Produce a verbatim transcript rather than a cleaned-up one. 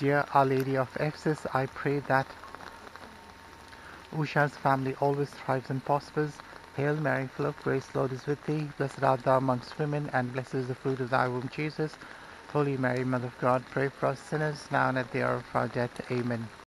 Dear Our Lady of Ephesus, I pray that Usha's family always thrives and prospers. Hail Mary, full of grace, Lord is with thee. Blessed art thou amongst women, and blessed is the fruit of thy womb, Jesus. Holy Mary, Mother of God, pray for us sinners, now and at the hour of our death. Amen.